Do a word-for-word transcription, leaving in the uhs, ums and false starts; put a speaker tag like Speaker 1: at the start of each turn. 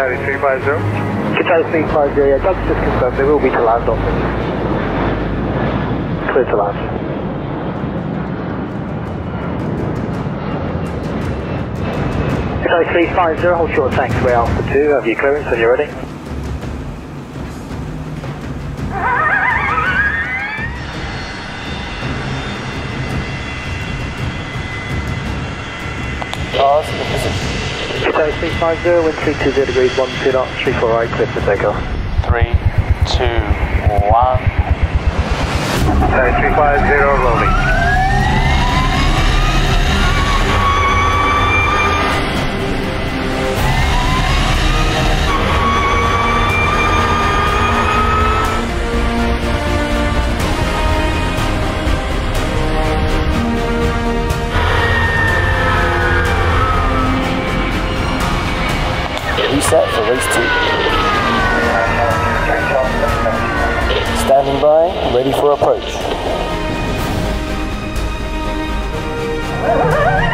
Speaker 1: Charlie three five zero.
Speaker 2: Charlie three five zero, yeah, Doug's just confirmed they will be to land on this. Clear to land. Charlie three five zero, hold short tanks way Alpha two, have your clearance when you're ready.
Speaker 3: Cars in position.
Speaker 2: Charlie three five zero, wind three two zero degrees, one two knots, three four right, clear for takeoff.
Speaker 3: Three, two, one.
Speaker 1: Charlie three five zero, rolling.
Speaker 3: Reset for race two. Standing by, ready for approach.